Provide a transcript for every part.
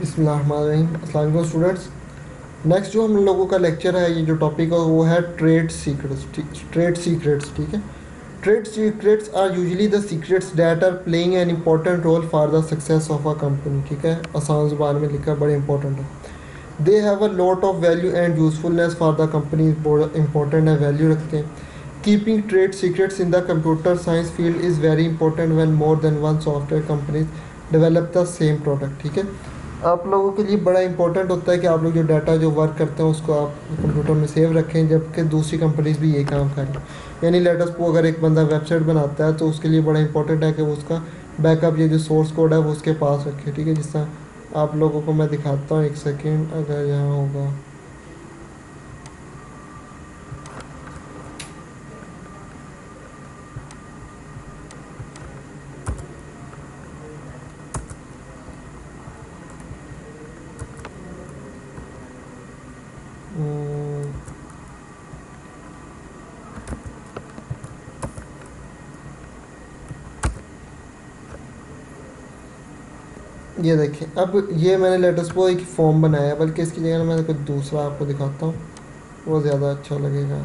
बिस्मिल्लाहिर्रहमानिर्रहीम। अस्सलाम वालेकुम स्टूडेंट्स। नेक्स्ट जो हम लोगों का लेक्चर है, ये जो टॉपिक है वो है ट्रेड सीक्रेट्स। ठीक है। Trade secrets are usually the secrets that are playing an important role for the success of a company. ठीक है, आसान ज़ुबान में लिखा, बड़े इंपॉर्टेंट है। They have a lot of value and usefulness for the company, important है, value रखते हैं। Keeping trade secrets in the computer science field is very important when more than one software companies develop the same product. ठीक है, आप लोगों के लिए बड़ा इंपॉर्टेंट होता है कि आप लोग जो डाटा जो वर्क करते हैं उसको आप कंप्यूटर में सेव रखें, जबकि दूसरी कंपनीज भी ये काम करें। यानी लेट अस को अगर एक बंदा वेबसाइट बनाता है तो उसके लिए बड़ा इंपॉर्टेंट है कि वो उसका बैकअप, ये जो सोर्स कोड है वो उसके पास रखे। ठीक है, जिस तरह आप लोगों को मैं दिखाता हूँ, एक सेकेंड, अगर यहाँ होगा। हम्म, ये देखिए, अब ये मैंने लेटेस्ट को एक फॉर्म बनाया है, बल्कि इसकी जगह मैं कुछ दूसरा आपको दिखाता हूँ, वो ज़्यादा अच्छा लगेगा।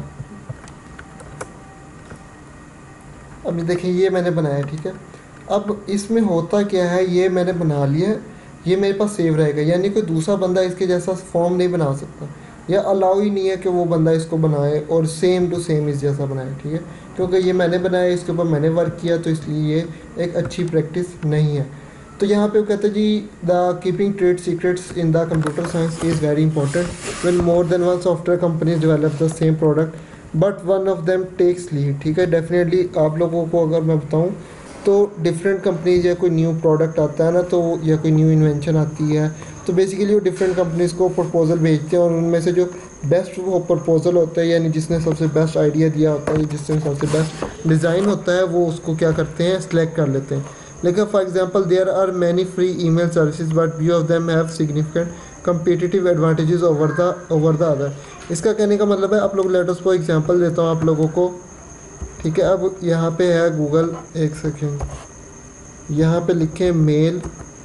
अब देखिए, ये मैंने बनाया है। ठीक है, अब इसमें होता क्या है, ये मैंने बना लिया है, ये मेरे पास सेव रहेगा, यानी कोई दूसरा बंदा इसके जैसा फॉर्म नहीं बना सकता, या अलाउ ही नहीं है कि वो बंदा इसको बनाए और सेम टू सेम इस जैसा बनाए। ठीक है, क्योंकि ये मैंने बनाया, इसके ऊपर मैंने वर्क किया, तो इसलिए ये एक अच्छी प्रैक्टिस नहीं है। तो यहाँ पे वो कहते हैं जी, the keeping trade secrets in the computer science is very important when more than one software companies develop the same product but one of them takes lead. ठीक है, डेफिनेटली आप लोगों को अगर मैं बताऊँ तो डिफरेंट कंपनीज या कोई न्यू प्रोडक्ट आता है ना, तो या कोई न्यू इन्वेंशन आती है, तो बेसिकली वो डिफरेंट कंपनीज को प्रपोजल भेजते हैं, और उनमें से जो बेस्ट वो प्रपोजल होता है, यानी जिसने सबसे बेस्ट आइडिया दिया होता है, जिसने सबसे बेस्ट डिज़ाइन होता है, वो उसको क्या करते हैं, सेलेक्ट कर लेते हैं। लेकिन for example there are many free email services but few of them have significant competitive advantages over the other। इसका कहने का मतलब है, आप लोग लेटेस्ट को एग्जांपल देता हूँ आप लोगों को। ठीक है, अब यहाँ पे है गूगल, एक सेकेंड, यहाँ पे लिखें मेल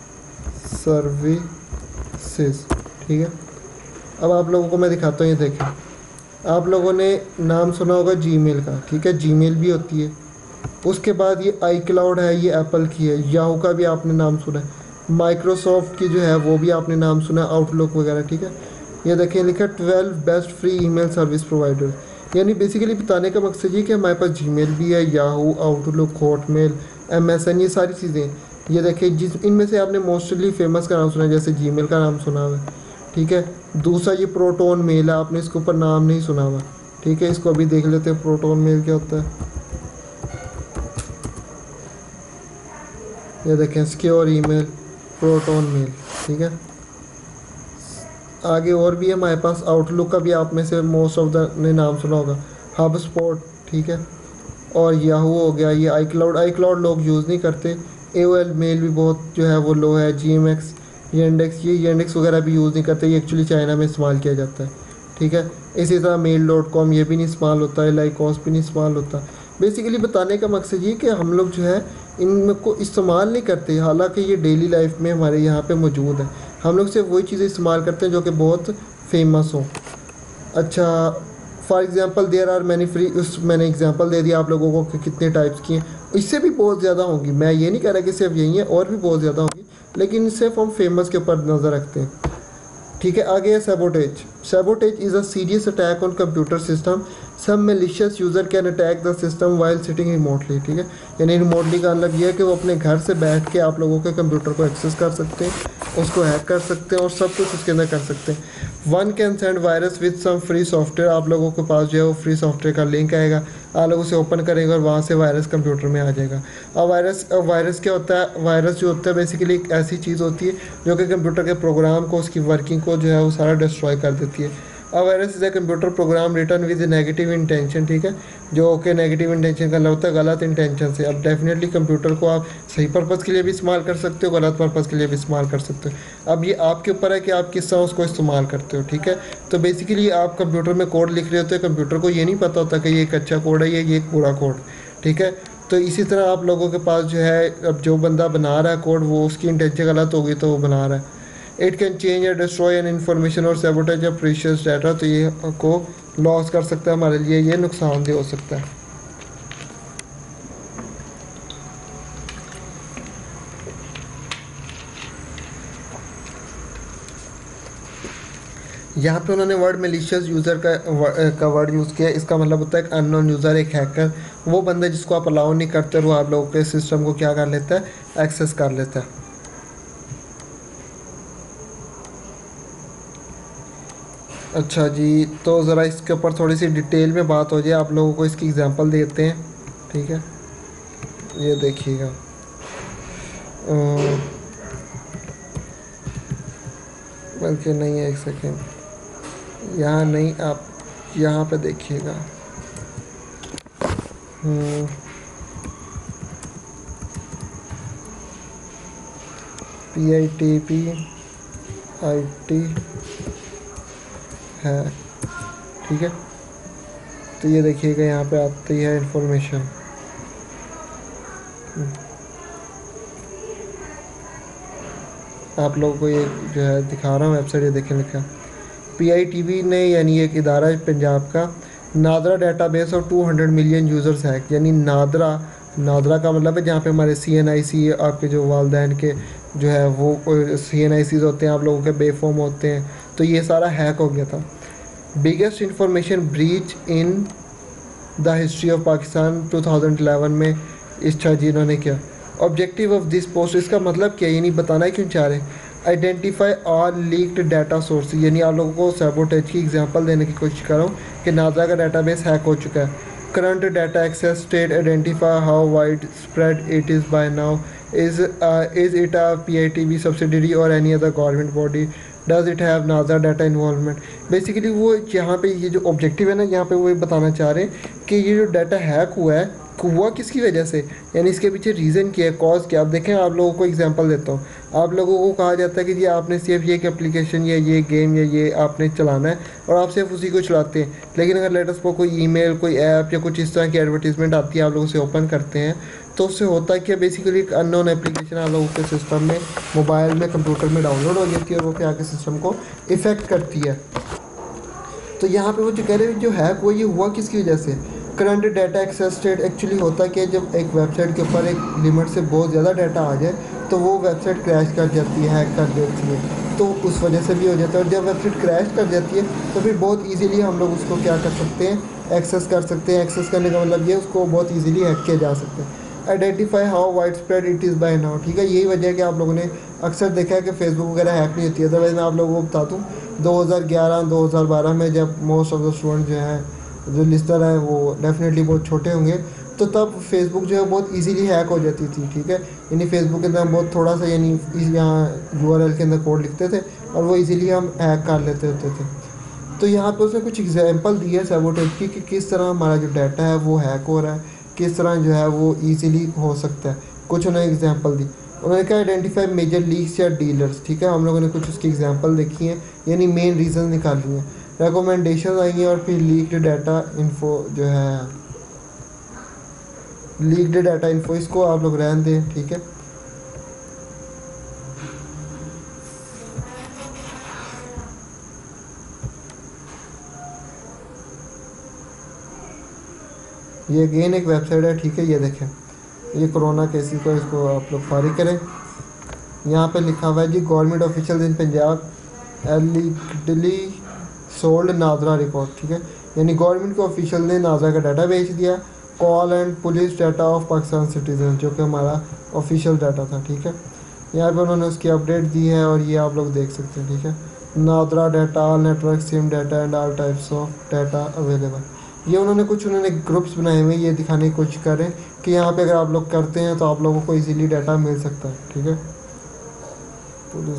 सर्विसेज। ठीक है, अब आप लोगों को मैं दिखाता हूँ, ये देखें, आप लोगों ने नाम सुना होगा जीमेल का। ठीक है, जीमेल भी होती है, उसके बाद ये आई क्लाउड है, ये एप्पल की है, याहू का भी आपने नाम सुना है, माइक्रोसॉफ्ट की जो है वो भी आपने नाम सुना है, आउटलुक वगैरह। ठीक है, ये देखिए लिखा 12 best free email service provider, यानी बेसिकली बताने का मकसद ये कि हमारे पास जीमेल भी है, याहू, आउटलुक, हॉटमेल, एमएसएन, ये सारी चीज़ें। ये देखिए, जिस इनमें से आपने मोस्टली फेमस का नाम सुना है, जैसे जीमेल का नाम सुना हुआ है। ठीक है, दूसरा ये प्रोटोन मेल है, आपने इसके ऊपर नाम नहीं सुना हुआ। ठीक है, इसको अभी देख लेते हैं प्रोटोन मेल क्या होता है। ये देखें, सिक्योर ईमेल, प्रोटोन मेल। ठीक है, आगे और भी है हमारे पास, आउटलुक का भी आप में से मोस्ट ऑफ द ने नाम सुना होगा, हब स्पॉट। ठीक है, और याहू हो गया, ये आई क्लाउड लोग यूज़ नहीं करते। एओएल मेल भी बहुत जो है वो लो है, जीएमएक्स, येंडेक्स वगैरह भी यूज़ नहीं करते, ये एक्चुअली चाइना में इस्तेमाल किया जाता है। ठीक है, इसी तरह mail.com ये भी नहीं इस्तेमाल होता है, लाइकॉस भी नहीं इस्तेमाल होता। बेसिकली बताने का मकसद ये कि हम लोग जो है इनको इस्तेमाल नहीं करते, हालांकि ये डेली लाइफ में हमारे यहाँ पे मौजूद है। हम लोग सिर्फ वही चीज़ें इस्तेमाल करते हैं जो कि बहुत फेमस हो। अच्छा, for example there are many free, उस मैंने एग्जांपल दे दिया आप लोगों को कि कितने टाइप्स की हैं, इससे भी बहुत ज़्यादा होंगी, मैं ये नहीं कह रहा कि सिर्फ यही है, और भी बहुत ज़्यादा होंगी, लेकिन सिर्फ हम फेमस के ऊपर नज़र रखते हैं। ठीक है, आगे है sabotage. Sabotage is a serious attack on computer system, some malicious user can attack the system while sitting remotely. ठीक है, यानी रिमोटली का मतलब ये है कि वो अपने घर से बैठ के आप लोगों के कंप्यूटर को एक्सेस कर सकते हैं, उसको हैक कर सकते हैं और सब कुछ उसके अंदर कर सकते हैं। One can send virus with some free software, आप लोगों के पास जो है वो फ्री सॉफ्टवेयर का लिंक आएगा, आप लोग उसे ओपन करेंगे और वहाँ से वायरस कंप्यूटर में आ जाएगा। अब वायरस क्या होता है, वायरस जो होता है बेसिकली एक ऐसी चीज़ होती है जो कि कंप्यूटर के प्रोग्राम को, उसकी वर्किंग को जो है वो सारा डिस्ट्रॉय कर देती है। अब virus is a computer program written with negative intention. ठीक है, जो कि नेगेटिव इंटेंशन का होता है गलत इंटेंशन से। अब डेफिनेटली कंप्यूटर को आप सही पर्पज़ के लिए भी इस्तेमाल कर सकते हो, गलत पर्पज़ के लिए भी इस्तेमाल कर सकते हो। अब ये आपके ऊपर है कि आप किस तरह उसको इस्तेमाल करते हो। ठीक है, तो बेसिकली आप कंप्यूटर में कोड लिख रहे होते हैं, कंप्यूटर को ये नहीं पता होता कि ये एक अच्छा कोड है, ये एक बुरा कोड। ठीक है, तो इसी तरह आप लोगों के पास जो है, अब जो बंदा बना रहा है कोड, वो उसकी इंटेंशन गलत होगी तो वो बना रहा है। इट कैन चेंज या डिस्ट्रॉय एन इन्फॉर्मेशन और सैबोटेज या प्रीशियस डाटा, तो ये को लॉस कर सकता है, हमारे लिए ये नुकसानदेह हो सकता है। यहाँ पे उन्होंने वर्ड मेलिशियस यूज़र का वर्ड यूज़ किया। इसका मतलब होता है एक अननोन यूज़र, एक हैकर, वो बंदा जिसको आप अलाउ नहीं करते और वो आप लोगों के सिस्टम को क्या कर लेता है, एक्सेस कर लेता है। अच्छा जी, तो ज़रा इसके ऊपर थोड़ी सी डिटेल में बात हो जाए, आप लोगों को इसकी एग्जांपल देते हैं, ठीक है। ये देखिएगा, बल्कि नहीं है, एक सेकेंड, यहाँ नहीं, आप यहाँ पे देखिएगा। PITPIT है, ठीक है। तो ये देखिएगा, यहाँ पे आती है इंफॉर्मेशन। आप लोगों को ये जो है दिखा रहा हूँ वेबसाइट, ये देखें, लिखा PITB ने, यानी एक इदारा है पंजाब का, नादरा डाटाबेस और 200 मिलियन यूज़र्स है। यानी नादरा का मतलब है जहाँ पे हमारे CNIC, आपके जो वालदैन के जो है वो CNICs होते हैं, आप लोगों के बेफॉर्म होते हैं, तो ये सारा हैक हो गया था। Biggest information breach in the history of Pakistan 2011 में इस जी इन्होंने किया। ऑब्जेक्टिव ऑफ दिस पोस्ट, इसका मतलब क्या, यानी बताना क्यों चाह रहे हैं, identify all leaked data source, यानी आप लोगों को सैबोटेज की एग्जांपल देने की कोशिश कर रहा हूँ कि नादरा का डाटाबेस हैक हो चुका है। Current data access state, identify how wide spread it is by now, is it a PITB subsidiary और any other government body, does it have NADRA data involvement. Basically वो यहाँ पे ये जो ऑब्जेक्टिव है ना, यहाँ पे वो ये बताना चाह रहे हैं कि ये जो डाटा हैक हुआ है, हुआ किसकी वजह से, यानी इसके पीछे रीज़न क्या है, कॉज क्या। अब देखें, आप लोगों को एग्जांपल देता हूँ। आप लोगों को कहा जाता है कि जी आपने सिर्फ ये एप्लीकेशन या ये गेम या ये आपने चलाना है, और आप सिर्फ उसी को चलाते हैं। लेकिन अगर लेटेस्ट पर कोई ईमेल, कोई ऐप या कुछ इस तरह की एडवर्टीजमेंट आती है, आप लोग उसे ओपन करते हैं, तो उससे होता है कि बेसिकली एक अननोन एप्लीकेशन आप लोगों के सिस्टम में, मोबाइल में, कंप्यूटर में डाउनलोड हो जाती है और वो क्या के सिस्टम को इफ़ेक्ट करती है। तो यहाँ पे वो जो कह रहे हैं जो हैक वो ये हुआ किसकी वजह से, current data access state. Actually होता है कि जब एक वेबसाइट के ऊपर एक लिमिट से बहुत ज़्यादा डाटा आ जाए तो वो वेबसाइट क्रैश कर जाती है, हैक कर देती है, तो उस वजह से भी हो जाता है। और जब वेबसाइट क्रैश कर जाती है तो फिर बहुत ईजीली हम लोग उसको क्या कर सकते हैं, एक्सेस कर सकते हैं। एक्सेस करने का मतलब ये उसको बहुत ईजीली हैक किया जा सकता है। Identify how wide spread it is by now, ठीक है। यही वजह है कि आप लोगों ने अक्सर देखा है कि फेसबुक वगैरह हैक नहीं होती है। अदरवाइज मैं आप लोगों को बता दूँ 2011-2012 में जब मोस्ट ऑफ द स्टूडेंट जो है, जो लिस्टर है, वो डेफिनेटली बहुत छोटे होंगे, तो तब फेसबुक जो है बहुत इजीली हैक हो जाती थी, ठीक है। यानी फेसबुक के अंदर हम बहुत थोड़ा सा, यानी यहाँ URL के अंदर कोड लिखते थे और वो इजीली हम हैक कर लेते होते थे। तो यहाँ पे उसने कुछ एग्जांपल दी है सैबोटेज की कि किस तरह हमारा जो डाटा है वो हैक हो रहा है, किस तरह जो है वो ईजीली हो सकता है। कुछ उन्होंने एग्जांपल दी। उन्होंने कहा आइडेंटिफाई मेजर लीक्स या डीलर्स, ठीक है। हम लोगों ने कुछ उसकी एग्जांपल देखी हैं, यानी मेन रीज़न निकाली हैं। रिकमेंडेशन आई हैं, और फिर लीक्ड डाटा इन्फो जो है, लीक्ड डाटा इन्फो, इसको आप लोग रहने दें, ठीक है। ये अगेन एक वेबसाइट है, ठीक है। ये देखें, ये कोरोना केसेस को, इसको आप लोग फारिग करें। यहाँ पे लिखा हुआ है जी, government official in Punjab illegally sold NADRA report, ठीक है। यानी गवर्नमेंट के ऑफिशियल ने नादरा का डाटा बेच दिया। Call and police data of Pakistan citizen, जो कि हमारा ऑफिशियल डाटा था, ठीक है। यहाँ पे उन्होंने उसकी अपडेट दी है और ये आप लोग देख सकते हैं, ठीक है। NADRA data, all network SIM data and all types of data available. ये उन्होंने ग्रुप्स बनाए हुए, ये दिखाने की कोशिश करें कि यहाँ पे अगर आप लोग करते हैं तो आप लोगों को इजीली डाटा मिल सकता है, ठीक है। पुलिस,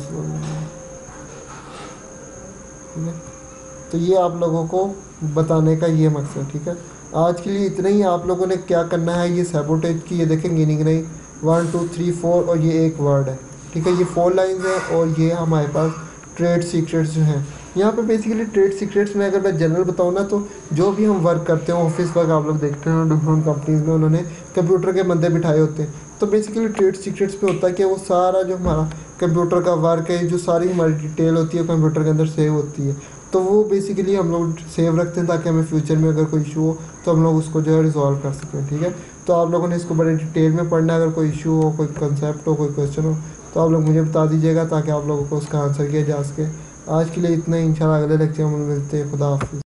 ठीक है। तो ये आप लोगों को बताने का ये मकसद, ठीक है। आज के लिए इतना ही। आप लोगों ने क्या करना है, ये सैबोटेज की ये देखें गिनिंग नहीं, 1 2 3 4 और ये एक वर्ड है, ठीक है। ये 4 लाइन्स हैं और ये हमारे पास ट्रेड सीक्रेट्स जो हैं। यहाँ पे बेसिकली ट्रेड सीक्रेट्स में अगर मैं जनरल बताऊँ ना, तो जो भी हम वर्क करते हैं, ऑफिस वर्क आप लोग देखते हैं डिफरेंट कंपनीज़ में, उन्होंने कंप्यूटर के बंदे बिठाए होते हैं, तो तो बेसिकली ट्रेड सीक्रेट्स पे होता है कि वो सारा जो हमारा कंप्यूटर का वर्क है, जो सारी हमारी डिटेल होती है कंप्यूटर के अंदर सेव होती है। तो वो बेसिकली हम लोग सेव रखते हैं ताकि हमें फ्यूचर में अगर कोई इशू हो तो हम लोग उसको जो है रिजॉल्व कर सकें। ठीक है, तो आप लोगों ने इसको बड़े डिटेल में पढ़ना है। अगर कोई इशू हो, कोई कंसेप्ट हो, कोई क्वेश्चन हो तो आप लोग मुझे बता दीजिएगा ताकि आप लोगों को उसका आंसर किया जा सके। आज के लिए इतना ही, इंशाल्लाह अगले लेक्चर में मिलते हैं। खुदा हाफिज़।